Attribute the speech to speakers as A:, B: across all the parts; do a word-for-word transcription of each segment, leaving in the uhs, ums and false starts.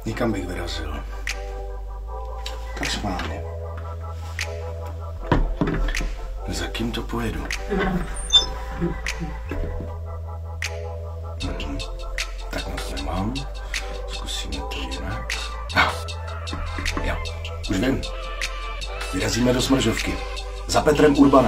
A: Nikam bych vyrazil. Tak správně. Za kým to pojedu? Hmm. Tak moc nemám. Zkusíme to jinak. Ah. Jo, už vím. Vyrazíme do Smržovky. Za Petrem Urbanem.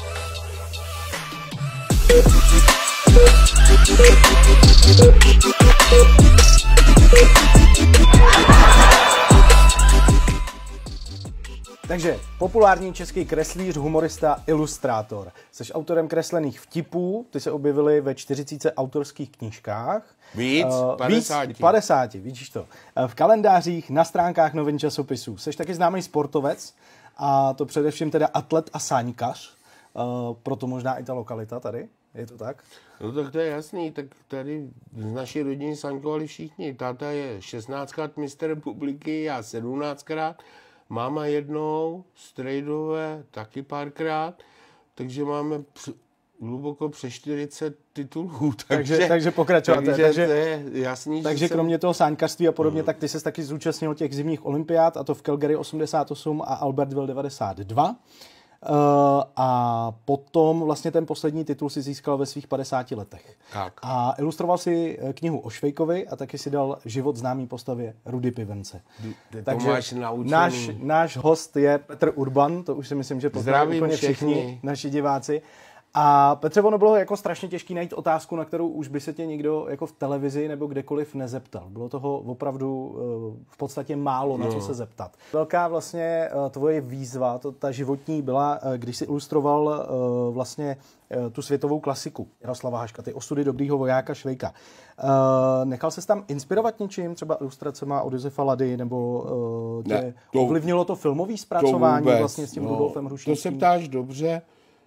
B: Takže populární český kreslíř, humorista, ilustrátor. Jsi autorem kreslených vtipů, ty se objevily ve čtyřiceti autorských knížkách.
C: Víc?
B: Uh,
C: padesáti.
B: Víc, padesáti, vidíš to. V kalendářích, na stránkách novin časopisů. Jsi taky známý sportovec, a to především teda atlet a sáňkař. Uh, proto možná i ta lokalita tady, je to tak?
C: No tak to je jasný, tak tady z naší rodiny sáňkovali všichni. Táta je šestnáctkrát mistr republiky, já sedmnáctkrát. Máma jednou, strejdové taky párkrát, takže máme při, hluboko přes čtyřicet titulů. Takže,
B: takže, takže pokračujete.
C: Takže,
B: takže
C: to je jasný,
B: takže
C: že
B: kromě
C: jsem...
B: toho sáňkařství a podobně, no. Tak ty ses taky zúčastnil těch zimních olympiád, a to v Calgary osmdesát osm a Albertville devadesát dva. Uh, a potom vlastně ten poslední titul si získal ve svých padesáti letech.
C: Tak.
B: A ilustroval si knihu o Švejkovi a taky si dal život známý postavě Rudy Pivence.
C: Ty
B: Takže
C: máš
B: náš, náš host je Petr Urban, to už si myslím, že poznají úplně všichni, všichni naši diváci. A Petře, ono bylo jako strašně těžké najít otázku, na kterou už by se tě nikdo jako v televizi nebo kdekoliv nezeptal. Bylo toho opravdu v podstatě málo, na co se zeptat. Velká vlastně tvoje výzva, to, ta životní, byla, když si ilustroval vlastně tu světovou klasiku Jaroslava Haška, ty Osudy dobrýho vojáka Švejka. Nechal ses tam inspirovat něčím, třeba ilustracema od Josefa Lady, nebo tě
C: ne, to,
B: ovlivnilo to filmový zpracování
C: to vůbec,
B: vlastně s tím
C: no,
B: Rudolfem Hrušínským?
C: To se ptáš dobře.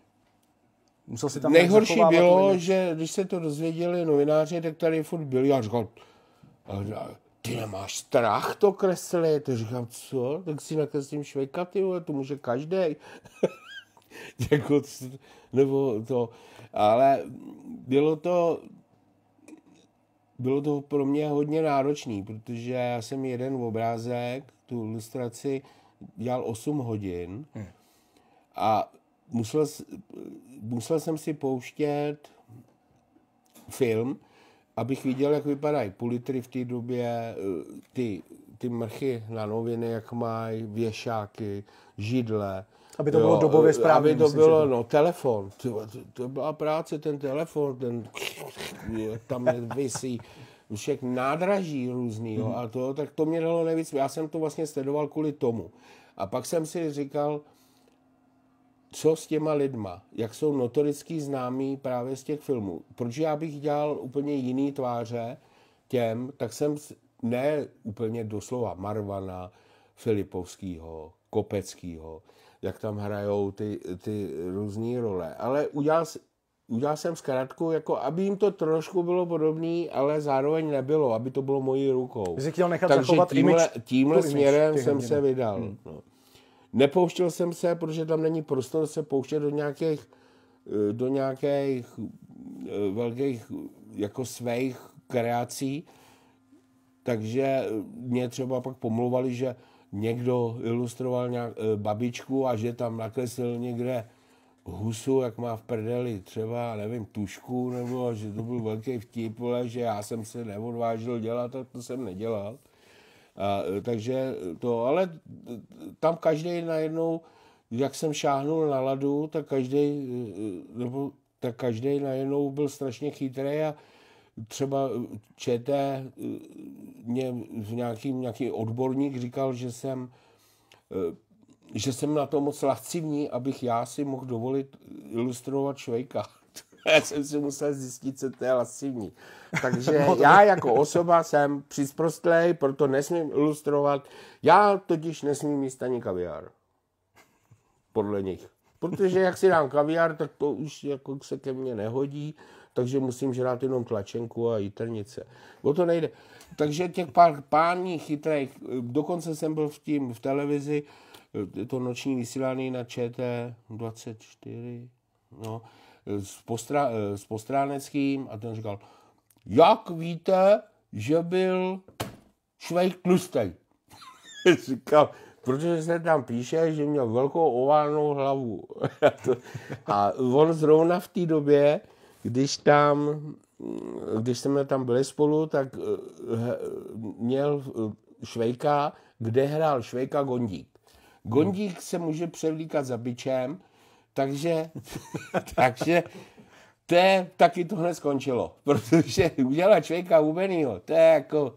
B: Tam
C: nejhorší bylo, že když se to dozvěděli novináři, tak tady furt byli. Já říkal, ty nemáš strach to kreslit? To říkám, co? Tak si nakreslím Švejka, ty vole, to může každej. jako, nebo to. Ale bylo to, bylo to pro mě hodně náročný, protože já jsem jeden obrázek, tu ilustraci dělal osm hodin a Musel, musel jsem si pouštět film, abych viděl, jak vypadají pulitry v té době, ty, ty mrchy na noviny, jak mají, věšáky, židle.
B: Aby to bylo jo, dobově správně.
C: Aby to myslím, bylo, no, telefon. To, to byla práce, ten telefon, ten tam visí všech nádraží různý, jo, a to, tak to mě dalo nejvíc. Já jsem to vlastně sledoval kvůli tomu. A pak jsem si říkal, co s těma lidma, jak jsou notoricky známí právě z těch filmů. Proč já bych dělal úplně jiný tváře těm, tak jsem ne úplně doslova Marvana, Filipovskýho, Kopeckýho, jak tam hrajou ty, ty různé role. Ale udělal, udělal jsem zkrátku, jako aby jim to trošku bylo podobné, ale zároveň nebylo, aby to bylo mojí rukou.
B: Jsi chtěl nechat
C: Takže
B: zachovat
C: tímhle,
B: image,
C: tímhle směrem jsem
B: hodin.
C: se vydal. Hmm. No. Nepouštěl jsem se, protože tam není prostor se pouštět do nějakých, do nějakých velkých jako svých kreací, takže mě třeba pak pomluvali, že někdo ilustroval nějak, babičku a že tam nakreslil někde husu, jak má v prdeli třeba, nevím, tušku, nebo že to byl velký vtip, že já jsem se neodvážil dělat, tak to jsem nedělal. A, takže to, ale tam každý najednou, jak jsem šáhnul na ladu, tak každý, nebo tak každý najednou byl strašně chytrý a třeba ČT mě nějaký, nějaký odborník říkal, že jsem, že jsem na to moc lascivní, abych já si mohl dovolit ilustrovat Švejka. Já jsem si musel zjistit, co to je lascivní. Takže já jako osoba jsem přizprostlej, proto nesmím ilustrovat. Já totiž nesmím mít ani kaviár. Podle nich. Protože jak si dám kaviár, tak to už jako se ke mně nehodí, takže musím žrát jenom tlačenku a jitrnice. O to nejde. Takže těch pár pání chytrých, dokonce jsem byl v tím v televizi, to noční vysílání na ČT dvacet čtyři, no, s, postra, s Postráneckým a ten říkal, jak víte, že byl Švejk tlustej. Říkal, protože se tam píše, že měl velkou oválnou hlavu. A on zrovna v té době, když tam, když jsme tam byli spolu, tak měl Švejka, kde hrál Švejka Gondík. Gondík se může převlíkat za bičem, takže, takže to je, taky to hned skončilo. Protože udělat Švejka hubenýho, to je jako,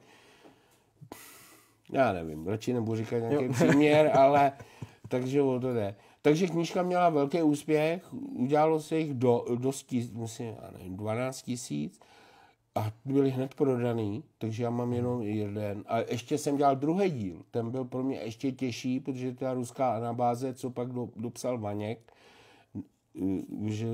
C: já nevím, radši nebudu říkat nějaký příměr, ale takže o to jde. Takže knížka měla velký úspěch, udělalo se jich do, dost, myslím, já nevím, dvanáct tisíc a byly hned prodaný, takže já mám jenom jeden. A ještě jsem dělal druhý díl, ten byl pro mě ještě těžší, protože ta ruská anabáze, co pak do, dopsal Vaněk, že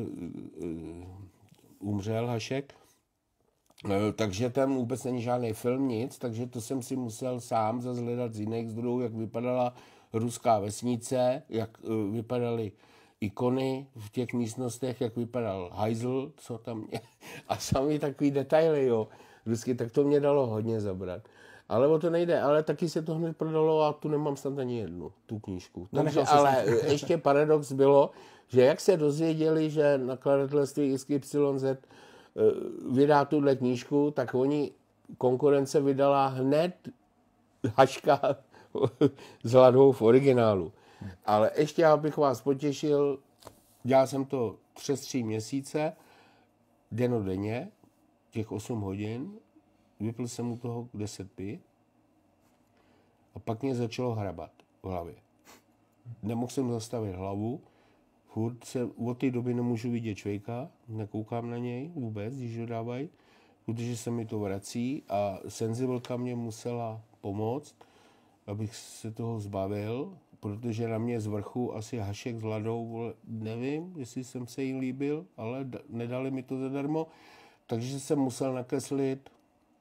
C: umřel Hašek, takže tam vůbec není žádný film, nic, takže to jsem si musel sám zase hledat z jiných zdrojů, jak vypadala ruská vesnice, jak vypadaly ikony v těch místnostech, jak vypadal hajzl, co tam je, a sami takový detaily, jo, vždycky, tak to mě dalo hodně zabrat. Ale o to nejde, ale taky se to hned prodalo a tu nemám snad ani jednu, tu knížku. Takže, ale ještě paradox bylo, že jak se dozvěděli, že nakladatelství X Y Z vydá tuhle knížku, tak oni, konkurence vydala hned Haška s Ladou v originálu. Ale ještě, abych vás potěšil, dělal jsem to přes tři měsíce, dennodenně, těch osm hodin, vypil jsem u toho deset piv a pak mě začalo hrabat v hlavě. Nemohl jsem zastavit hlavu, furt se od té doby nemůžu vidět Švejka, nekoukám na něj vůbec, když ho dávají, protože se mi to vrací a senzibilka mě musela pomoct, abych se toho zbavil, protože na mě z vrchu asi Hašek s Ladou, nevím, jestli jsem se jí líbil, ale nedali mi to zadarmo, takže jsem musel nakreslit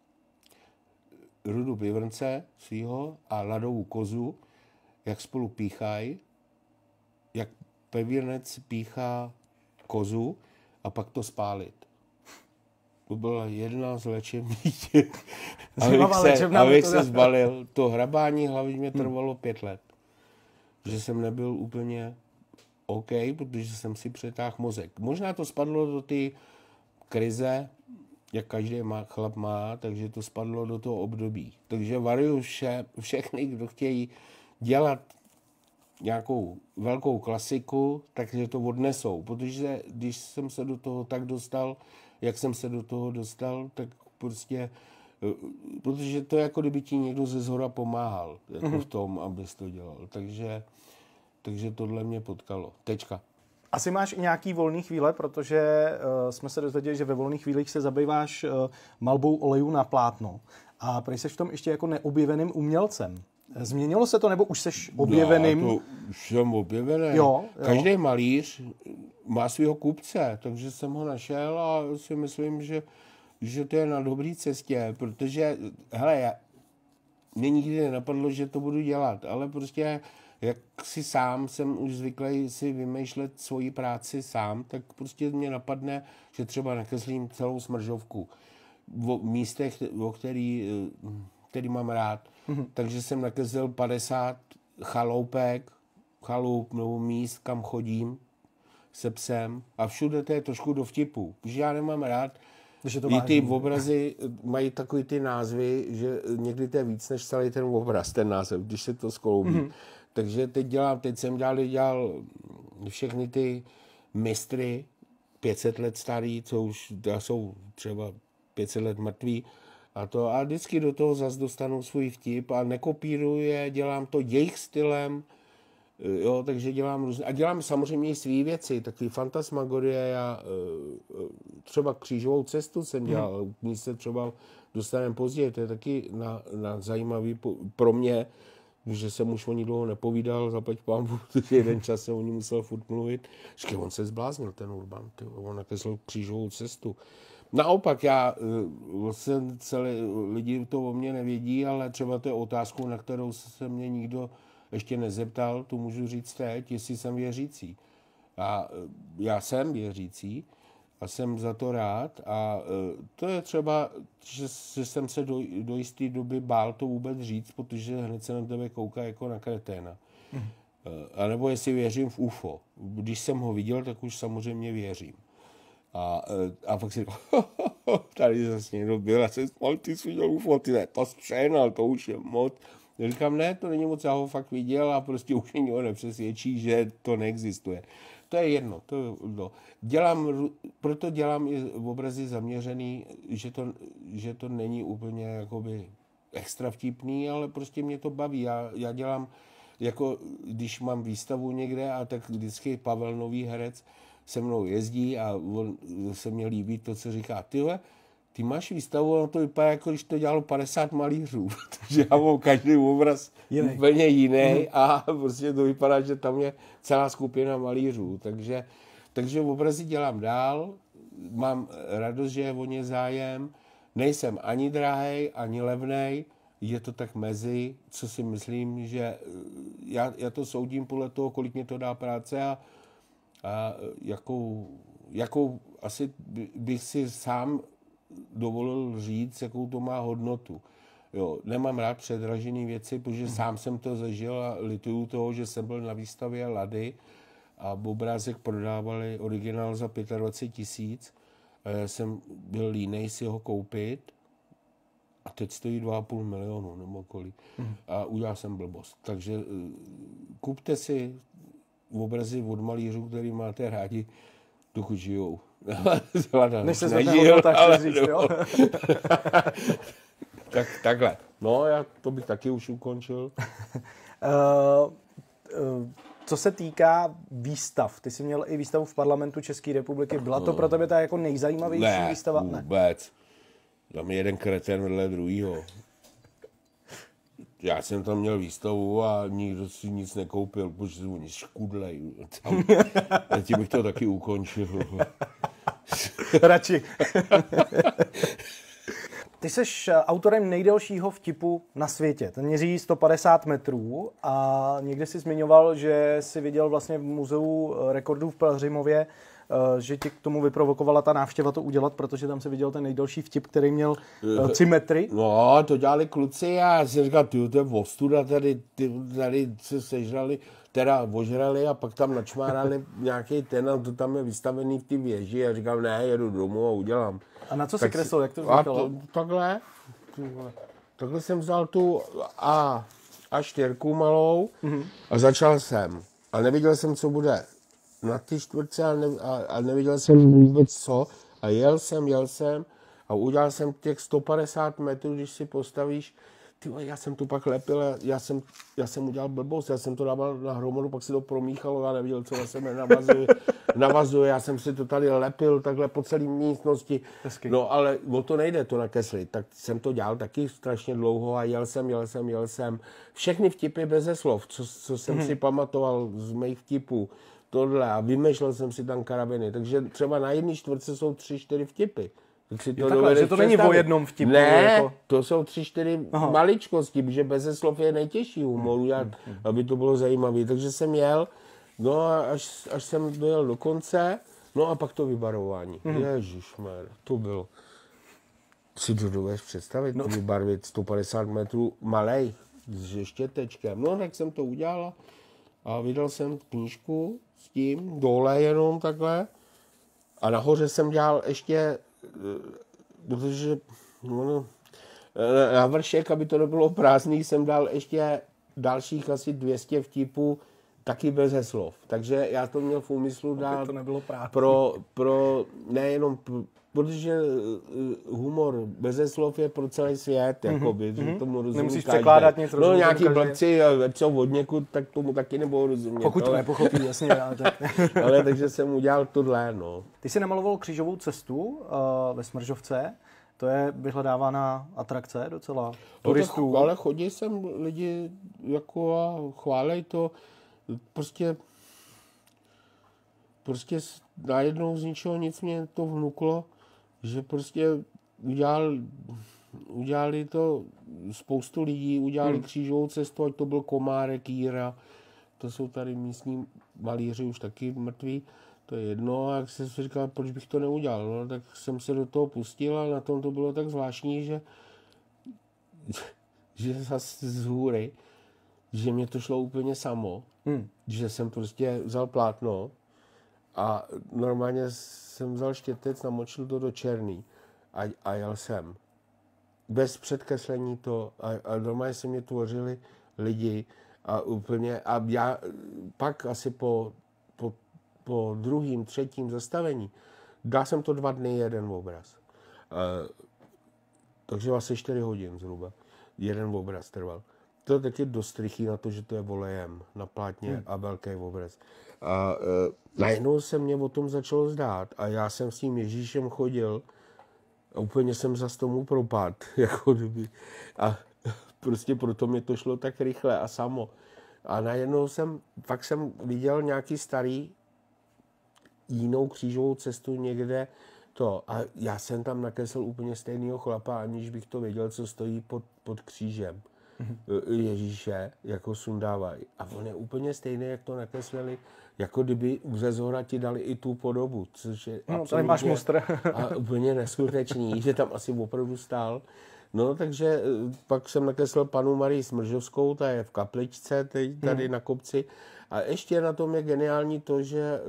C: Rudu Pivrnce svýho a Ladovu kozu, jak spolu píchají, jak Pevírnec píchá kozu a pak to spálit. To byla jedna z léčební těch, abych, se, abych se zbalil. To hrabání hlavy mě trvalo hmm. pět let. Že jsem nebyl úplně OK, protože jsem si přetáhl mozek. Možná to spadlo do té krize, jak každý má, chlap má, takže to spadlo do toho období. Takže varuju vše, všechny, kdo chtějí dělat nějakou velkou klasiku, takže to odnesou. Protože když jsem se do toho tak dostal, jak jsem se do toho dostal, tak prostě, protože to je jako kdyby ti někdo ze zhora pomáhal jako mm-hmm. v tom, abys to dělal. Takže, takže tohle mě potkalo. Tečka.
B: Asi máš i nějaký volný chvíle, protože uh, jsme se dozvěděli, že ve volných chvílích se zabýváš uh, malbou olejů na plátno. A prý seš v tom ještě jako neobjeveným umělcem. Změnilo se to, nebo už seš objeveným?
C: No, to už jsem objevený.
B: Jo, jo.
C: Každý malíř má svého kupce, takže jsem ho našel a si myslím, že, že to je na dobré cestě, protože, hele, já, mě nikdy nenapadlo, že to budu dělat, ale prostě jak si sám jsem už zvyklý si vymýšlet svoji práci sám, tak prostě mě napadne, že třeba nakreslím celou smržovku v místech, o který, který mám rád. Mm-hmm. Takže jsem nakreslil padesát chaloupek, chaloup nebo míst, kam chodím se psem a všude to je trošku do vtipu, protože já nemám rád, i ty obrazy mají takový ty názvy, že někdy to je víc než celý ten obraz, ten název, když se to skloubí. Mm-hmm. Takže teď dělám, teď jsem dělal, dělal všechny ty mistry pět set let starý, co už jsou třeba pět set let mrtví, a to a vždycky do toho zase dostanu svůj vtip a nekopíruje, dělám to jejich stylem, jo, takže dělám různě, a dělám samozřejmě i svý věci, takový fantasmagorie, já třeba Křížovou cestu jsem dělal, hmm. k ní se třeba dostaneme později, to je taky na, na zajímavý pro mě, že jsem už o ní dlouho nepovídal, zaplať pánbu, protože jeden čas se o ní musel furt mluvit, že on se zbláznil, ten Urban, ty, on nakreslil Křížovou cestu. Naopak, já, vlastně celé lidi to o mě nevědí, ale třeba to je otázku, na kterou se mě nikdo ještě nezeptal, tu můžu říct teď, jestli jsem věřící. A já jsem věřící a jsem za to rád. A to je třeba, že jsem se do, do jisté doby bál to vůbec říct, protože hned se na tebe kouká jako na kreténa. Mm. A nebo jestli věřím v U F O. Když jsem ho viděl, tak už samozřejmě věřím. A, a pak si říkal, tady zase někdo byl, a jsem ty jsi viděl U F O, ty ne, to zpřehnal, to už je moc. Já říkám, ne, to není moc, já ho fakt viděl a prostě už nikdo nepřesvědčí, že to neexistuje. To je jedno. To, no. dělám, proto dělám i obrazy zaměřený, že to, že to není úplně jakoby extra vtipný, ale prostě mě to baví. Já, já dělám, jako když mám výstavu někde, a tak vždycky Pavel, nový herec, se mnou jezdí a on, se mě líbí to, co říká, tyhle, ty máš výstavu, ono to vypadá, jako když to dělalo padesát malířů, takže já mám každý obraz jiný. úplně jiný a prostě to vypadá, že tam je celá skupina malířů, takže, takže obrazy dělám dál, mám radost, že je o ně zájem, nejsem ani drahej, ani levnej, je to tak mezi, co si myslím, že já, já to soudím podle toho, kolik mě to dá práce a, a jakou, jakou asi bych si sám dovolil říct, jakou to má hodnotu. Jo, nemám rád předražené věci, protože hmm. sám jsem to zažil a lituju toho, že jsem byl na výstavě Lady a obrázek prodávali originál za dvacet pět tisíc a já jsem byl línej si ho koupit a teď stojí dva a půl milionu nebo kolik. Hmm. A udělal jsem blbost. Takže kupte si obrazy od malířů, který máte rádi, dokud žijou.
B: Než se nežil, tak
C: ale,
B: říct, jo?
C: tak, takhle. No, já to bych taky už ukončil.
B: uh, uh, co se týká výstav, ty jsi měl i výstavu v Parlamentu České republiky. Byla to pro tebe ta jako nejzajímavější
C: ne,
B: výstava?
C: Ne, vůbec. Tam je jeden kretén vedle druhýho. Já jsem tam měl výstavu a nikdo si nic nekoupil, protože oni škudlej. Tam, tím bych to taky ukončil.
B: Radši. Ty jsi autorem nejdelšího vtipu na světě. Ten měří sto padesát metrů a někde si zmiňoval, že jsi viděl vlastně v muzeu rekordů v Pelhřimově, že tě k tomu vyprovokovala ta návštěva to udělat, protože tam se viděl ten nejdelší vtip, který měl tři metry.
C: No, to dělali kluci a já jsem říkal, ty, to je ostuda, tady, ty, tady se sežrali, teda ožrali a pak tam načmárali nějaký ten a to tam je vystavený v té věži a říkal, ne, jedu domů a udělám.
B: A na co jsi kreslil, jak to
C: vznikalo? To, takhle, takhle jsem vzal tu A, A čtyřku malou mm-hmm. a začal jsem. A neviděl jsem, co bude na ty čtvrtce a, ne, a, a neviděl jsem vůbec co. A jel jsem, jel jsem a udělal jsem těch sto padesát metrů, když si postavíš. Ty, já jsem tu pak lepil, já jsem, já jsem udělal blbost, já jsem to dával na hromadu, pak si to promíchalo, já neviděl, co na sebe navazuje, navazuje, já jsem si to tady lepil takhle po celé místnosti. Hezky. No ale o to nejde to nakreslit, tak jsem to dělal taky strašně dlouho a jel jsem, jel jsem, jel jsem. Všechny vtipy beze slov, co, co jsem hmm. si pamatoval z mých vtipů, tohle a vymýšlel jsem si tam karabiny, takže třeba na jedné čtvrtce jsou tři, čtyři vtipy. Tak si to
B: takhle, že to není o jednom vtipu.
C: Ne, jako... to jsou tři, čtyři Aha. maličkosti, protože beze slov je nejtěžší humor, hmm. hmm. aby to bylo zajímavé. Takže jsem jel, no a až, až jsem dojel do konce, no a pak to vybarování. Hmm. Ježišmer, to bylo. Si to dovedeš představit, no. Vybarvit sto padesát metrů malej, s štětečkem. No tak jsem to udělal a vydal jsem knížku s tím, dole jenom takhle. A nahoře jsem dělal ještě protože no, na vršek, aby to nebylo prázdný, jsem dal ještě dalších asi dvě stě vtipů, taky beze slov. Takže já to měl v úmyslu dát
B: to nebylo
C: pro, pro nejenom, protože humor beze slov je pro celý svět, mm-hmm. jakoby, že tomu rozumí
B: nemusíš
C: každý.
B: překládat nic,
C: no nějaký každý. Blbci, co od někud, tak tomu taky nebudou rozumět.
B: Pokud to
C: ale...
B: nepochopí, jasně. Ale, tak.
C: ale takže jsem udělal tohle, no.
B: Ty jsi namaloval křížovou cestu uh, ve Smržovce. To je vyhledávaná atrakce docela turistů.
C: No ale chodí sem lidi jako a chválej to. Prostě prostě najednou z ničeho nic mě to vnuklo, že prostě udělal, udělali to spoustu lidí, udělali hmm. křížovou cestu, ať to byl Komárek, Jíra, to jsou tady místní malíři už taky mrtví, to je jedno, a jak jsem si říkal, proč bych to neudělal, no, tak jsem se do toho pustil a na tom to bylo tak zvláštní, že, že zase z hůry, že mě to šlo úplně samo, hmm. že jsem prostě vzal plátno a normálně jsem vzal štětec, namočil to do černý a, a jel jsem. Bez předkreslení to a, a normálně se mě tvořili lidi a úplně, a já pak asi po, po, po druhým, třetím zastavení, dal jsem to dva dny jeden obraz. Uh, takže asi čtyři hodin zhruba. Jeden obraz trval. To je taky dost rychlý na to, že to je volejem na plátně hmm. a velký obraz. A uh, najednou se mě o tom začalo zdát a já jsem s tím Ježíšem chodil a úplně jsem zas tomu propad, jako kdyby. A prostě proto mi to šlo tak rychle a samo. A najednou jsem, fakt jsem viděl nějaký starý jinou křížovou cestu někde to. A já jsem tam nakreslil úplně stejného chlapa, aniž bych to věděl, co stojí pod, pod křížem. Mm-hmm. Ježíše, jako sundávají. A on je úplně stejný, jak to nakreslili, jako kdyby ze zhora ti dali i tu podobu, což je
B: no, tady máš mustr.
C: A úplně neskutečný, že tam asi opravdu stál. No, takže pak jsem nakreslil panu Marii Smržovskou, ta je v kapličce, teď tady hmm. na kopci. A ještě na tom je geniální to, že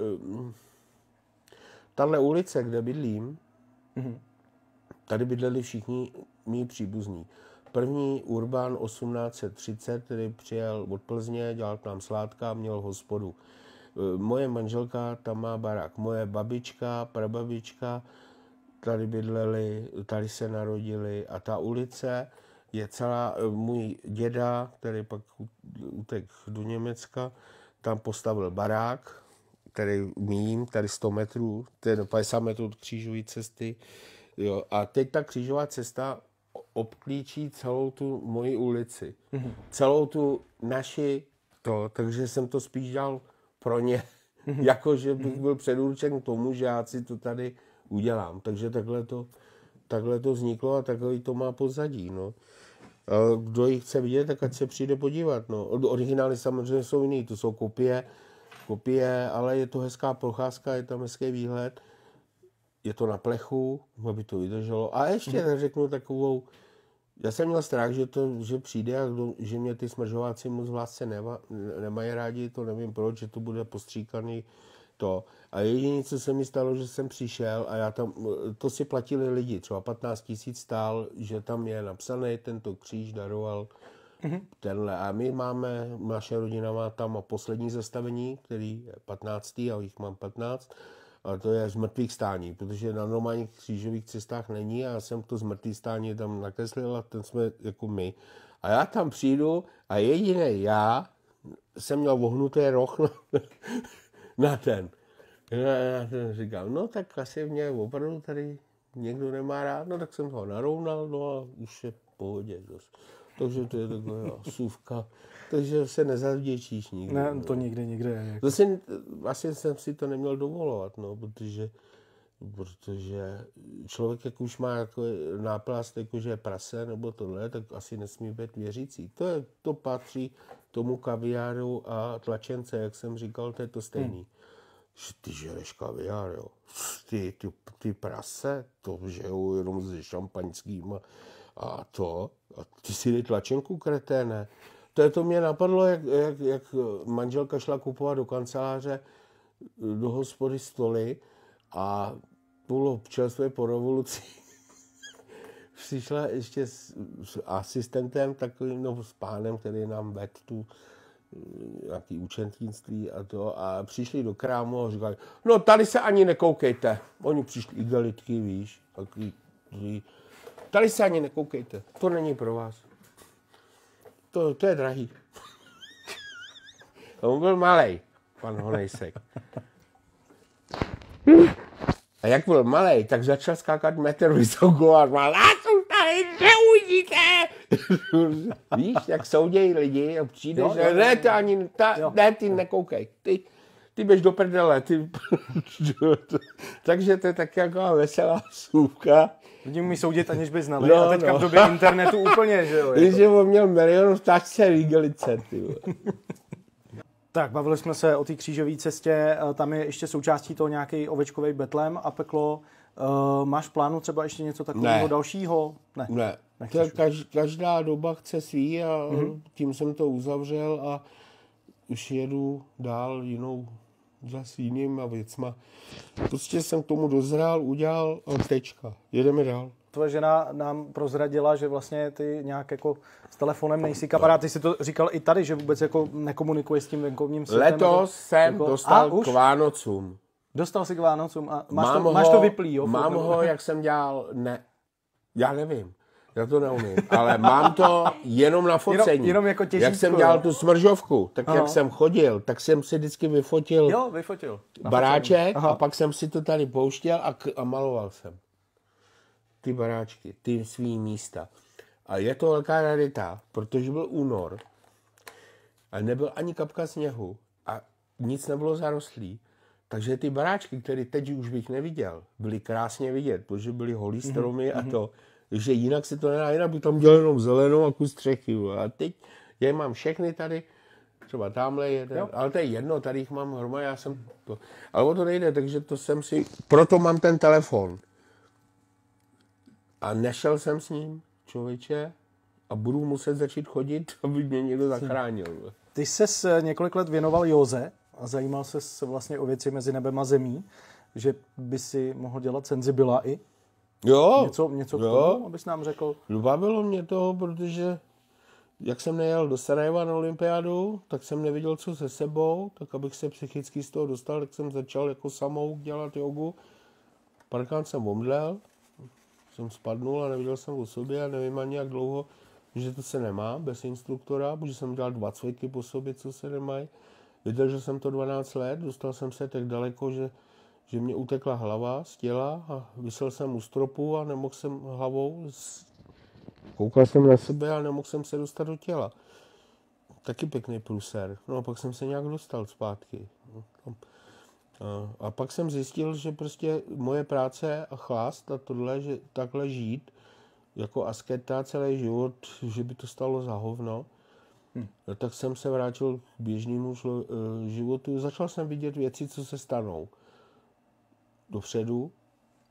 C: tahle ulice, kde bydlím, hmm. tady bydleli všichni mý příbuzní. První Urban osmnáct set třicet, který přijel od Plzně, dělal tam sládka, měl hospodu. Moje manželka tam má barák. Moje babička, prababička, tady bydleli, tady se narodili a ta ulice je celá, můj děda, který pak utek do Německa, tam postavil barák, který mým, tady sto metrů, tedy padesát metrů od křížové cesty. Jo, a teď ta křížová cesta obklíčí celou tu moji ulici. Mm-hmm. Celou tu naši to, takže jsem to spíš dělal pro ně, mm-hmm. jako že bych byl předurčen k tomu, že já si to tady udělám. Takže takhle to, takhle to vzniklo a takhle to má pozadí. No. A kdo ji chce vidět, tak ať se přijde podívat. No. Originály samozřejmě jsou jiný, to jsou kopie, kopie, ale je to hezká procházka, je tam hezký výhled. Je to na plechu, aby to vydrželo. A ještě hmm. řeknu takovou, já jsem měl strach, že to že přijde a kdo, že mě ty smržováci moc v lásce nema, nemají rádi, to nevím proč, že to bude postříkaný to. A jediné, co se mi stalo, že jsem přišel a já tam, to si platili lidi, třeba patnáct tisíc stál, že tam je napsaný, tento kříž daroval hmm. tenhle. A my máme, naše rodina má tam poslední zastavení, který je patnáctý a jich mám patnáct. A to je z mrtvých stání, protože na normálních křížových cestách není a já jsem to z mrtvých stání tam nakreslil a ten jsme jako my. A já tam přijdu a jediný já jsem měl vohnutý roh na, na ten. Já ten říkal, no tak asi mě opravdu tady někdo nemá rád, no tak jsem ho narovnal, no a už je v pohodě dost. Takže to je taková sůvka. Takže se nezavděčíš nikdy.
B: Ne, to no. nikdy, nikdy. Jako...
C: Zase, vlastně jsem si to neměl dovolovat, no, protože, protože člověk, jak už má jako náplast, jako že je prase nebo tohle, tak asi nesmí být věřící. To, je, to patří tomu kaviáru a tlačence, jak jsem říkal, to je to stejný. Hmm. Ty žereš kaviár, jo. Ty, ty, ty prase, to žijou jenom se šampaňským a, a to. A ty si dej tlačenku, kreténe. To, je, to mě napadlo, jak, jak, jak manželka šla kupovat do kanceláře, do hospody stoly a bylo občerstvě po revoluci. Přišla ještě s, s asistentem, takovým, no, s pánem, který nám vedl tu nějaký účetnictví a to. A přišli do krámu a říkali, no tady se ani nekoukejte. Oni přišli igelitky, víš, takový, tady se ani nekoukejte, to není pro vás. To, to je drahý. On byl malej, pan Honejsek. A jak byl malej, tak začal skákat metr vysoko a říkal, a jsou tady, neuvidíte. Víš, jak soudějí lidi a přijde, jo, že jo, ne, ty ani, ta, ne, ty nekoukej, ty, ty běž do prdele. Ty... Takže to je tak jako veselá sůvka.
B: Lidi umí soudit, aniž by znali. No, a teďka no. v době internetu úplně, že jo.
C: Když on měl milion v tačce výgelice, ty
B: Tak, bavili jsme se o té křížové cestě, tam je ještě součástí toho nějaký ovečkový betlém a peklo. Uh, máš v plánu třeba ještě něco takového
C: ne.
B: dalšího?
C: Ne. Ne. To kaž, každá doba chce svý a mm-hmm. tím jsem to uzavřel a už jedu dál jinou zase jinýma věcma. Prostě jsem k tomu dozrál, udělal a tečka. Jedeme dál.
B: Tvoje žena nám prozradila, že vlastně ty nějak jako s telefonem nejsi kamarád. Ty jsi to říkal i tady, že vůbec jako nekomunikuješ s tím venkovním světem.
C: Letos jsem
B: jako...
C: dostal k Vánocům.
B: Dostal jsi k Vánocům a máš, to, ho, máš to vyplý, jo?
C: Mám ho, jak jsem dělal, ne, já nevím. Já to neumím, ale mám to jenom na focení.
B: Jenom, jenom jako těžítko,
C: jak jsem dělal jo? tu smržovku, tak Aha. jak jsem chodil, tak jsem si vždycky vyfotil,
B: jo, vyfotil.
C: baráček a pak jsem si to tady pouštěl a, k- a maloval jsem. Ty baráčky, ty svý místa. A je to velká rarita, protože byl únor a nebyl ani kapka sněhu a nic nebylo zarostlý. Takže ty baráčky, které teď už bych neviděl, byly krásně vidět, protože byly holý stromy mm-hmm. a to. Takže jinak si to nedá, jinak bych tam dělal jenom zelenou a kus střechy. A teď je mám všechny tady, třeba tamhle jeden, jo. ale to je jedno, tady jich mám hromadu, já jsem to. Ale o to nejde, takže to jsem si, proto mám ten telefon. A nešel jsem s ním, člověče, a budu muset začít chodit, aby mě někdo zachránil.
B: Ty ses několik let věnoval józe a zajímal ses vlastně o věci mezi nebem a zemí, že by si mohl dělat senzibila i?
C: Jo.
B: Něco, něco k
C: jo.
B: tomu, abys nám řekl?
C: Bavilo mě to, protože jak jsem nejel do Sarajeva na olympiádu, tak jsem neviděl, co se sebou, tak abych se psychicky z toho dostal, tak jsem začal jako samouk dělat jogu. Párkrát jsem omdlel, jsem spadnul a neviděl jsem o sobě a nevím ani jak dlouho, že to se nemá bez instruktora, protože jsem dělal dva cviky po sobě, co se nemají. Vydržel jsem to dvanáct let, dostal jsem se tak daleko, že, že mě utekla hlava z těla a visel jsem u stropu a nemohl jsem hlavou, koukal jsem na sebe a nemohl jsem se dostat do těla. Taky pěkný průser. No a pak jsem se nějak dostal zpátky. A, a pak jsem zjistil, že prostě moje práce a chlast a tohle, že takhle žít, jako asketa celý život, že by to stalo za hovno. Hmm. No, tak jsem se vrátil k běžnému šlo, životu. Začal jsem vidět věci, co se stanou dopředu.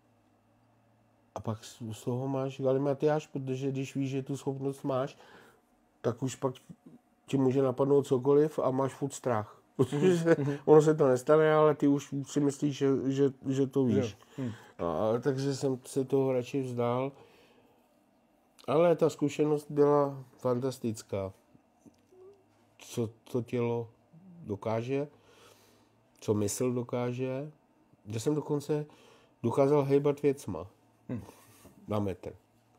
C: A pak z toho máš galimatiáš, protože když víš, že tu schopnost máš, tak už pak ti může napadnout cokoliv a máš furt strach. Protože ono se to nestane, ale ty už si myslíš, že, že, že to víš. Hmm. A, takže jsem se toho radši vzdál. Ale ta zkušenost byla fantastická. Co to tělo dokáže, co mysl dokáže. Já jsem dokonce dokázal hejbat věcma hmm. na metr.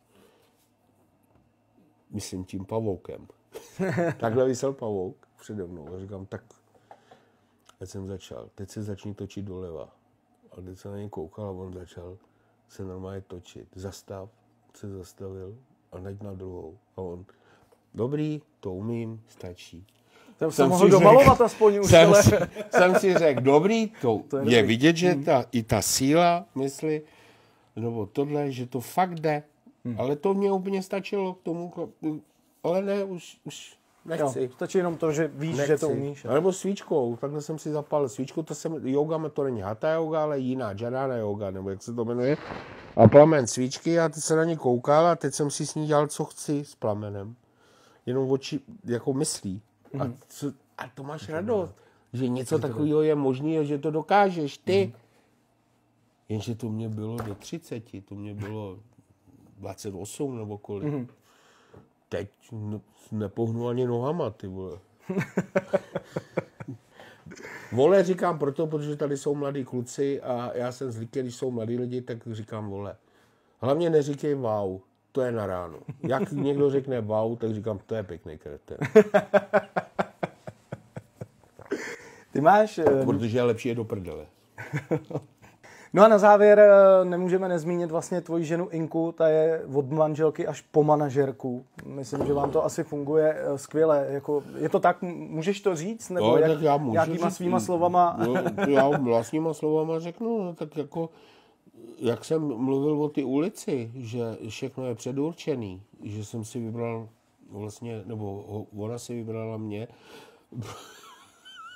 C: Myslím tím pavoukem. Takhle visel pavouk přede mnou a říkám, tak teď jsem začal, teď se začni točit doleva. A teď se na něj koukal a on začal se normálně točit. Zastav, se zastavil a najď na druhou. A on, dobrý, to umím, stačí.
B: Jsem se mohl domalovat aspoň už.
C: Jsem, si, jsem si řekl, dobrý, to, to je, je vidět, že hmm. ta, i ta síla mysli, nebo tohle, že to fakt jde. Hmm. Ale to mě úplně stačilo k tomu, ale ne, už, už nechci.
B: Jo, stačí jenom to, že víš, nechci. Že to umíš.
C: A nebo svíčkou, takhle jsem si zapálil svíčku, to jsem, yoga, to není hatha yoga, ale jiná, jhana yoga, nebo jak se to jmenuje. A plamen svíčky a teď se na ně koukal a teď jsem si s ní dělal, co chci s plamenem. Jenom oči, jako myslí. Mm. A, co, a to máš radost, že něco takového je možné, že to dokážeš ty. Mm. Jenže to mě bylo do třiceti, to mě bylo dvacet osm nebo kolik. Mm. Teď nepohnu ani nohama, ty vole. Vole říkám proto, protože tady jsou mladí kluci a já jsem zvyklý, když jsou mladí lidi, tak říkám vole. Hlavně neříkej wow, to je na ránu. Jak někdo řekne wow, tak říkám, to je pěkný kreten.
B: Ty máš...
C: Protože je lepší je do prdele.
B: No a na závěr nemůžeme nezmínit vlastně tvoji ženu Inku, ta je od manželky až po manažerku. Myslím, že vám to asi funguje skvěle. Jako, je to tak, můžeš to říct? Nebo
C: no,
B: jak,
C: tak já můžu
B: nějakýma
C: říct,
B: svýma slovama?
C: No, já vlastníma slovama řeknu, no, tak jako, jak jsem mluvil o ty ulici, že všechno je předurčený, že jsem si vybral vlastně, nebo ona si vybrala mě,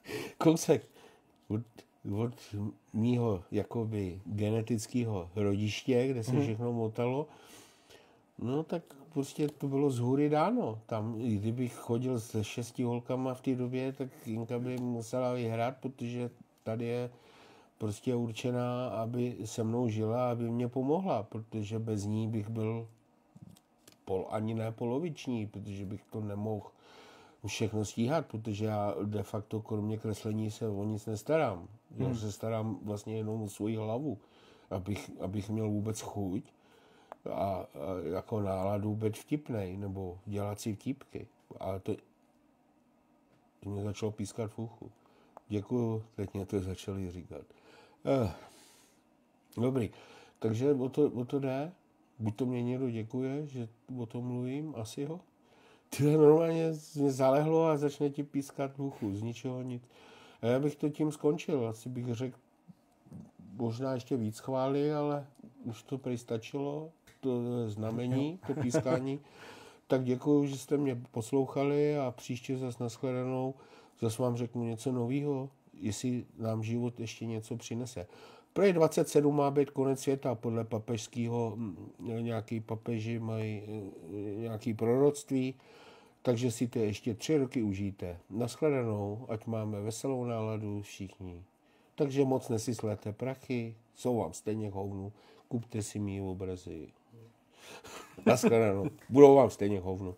C: kousek od, od mýho jakoby genetického rodiště, kde se hmm. všechno motalo, no tak prostě to bylo z hůry dáno. Tam, kdybych chodil se šesti holkama v té době, tak Jinka by musela vyhrát, protože tady je prostě určená, aby se mnou žila, aby mě pomohla, protože bez ní bych byl pol, ani ne poloviční, protože bych to nemohl všechno stíhat, protože já de facto kromě kreslení se o nic nestarám. Hmm. Já se starám vlastně jenom o svoji hlavu, abych, abych měl vůbec chuť a, a jako náladu být vtipnej, nebo dělat si vtipky. Ale to, to mě začalo pískat v uchu. Děkuju, teď mě to začali říkat. Eh, dobrý, takže o to, o to jde. Buď to mě někdo děkuje, že o tom mluvím, asi ho. Tyhle normálně mě zalehlo a začne ti pískat v uchu, z ničeho nic. A já bych to tím skončil, asi bych řekl možná ještě víc chvály, ale už to prý stačilo, to znamení, to pískání. Tak děkuju, že jste mě poslouchali a příště zase nashledanou. Zase vám řeknu něco nového, jestli nám život ještě něco přinese. Prej dvacet sedm má být konec světa, podle papežského, nějaký papeži mají nějaký proroctví, takže si to ještě tři roky užijte. Nashledanou, ať máme veselou náladu všichni. Takže moc nesyslete prachy, jsou vám stejně hovnu, kupte si mý obrazy. Nashledanou, budou vám stejně hovnu.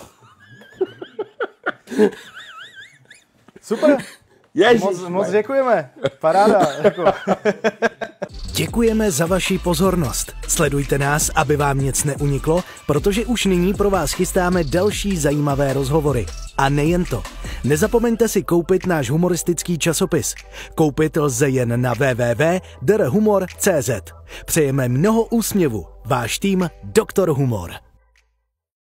B: Super, moc, moc děkujeme, paráda. Jako.
D: Děkujeme za vaši pozornost. Sledujte nás, aby vám nic neuniklo, protože už nyní pro vás chystáme další zajímavé rozhovory. A nejen to. Nezapomeňte si koupit náš humoristický časopis. Koupit lze jen na w w w tečka d r humor tečka c z. Přejeme mnoho úsměvu. Váš tým doktor Humor.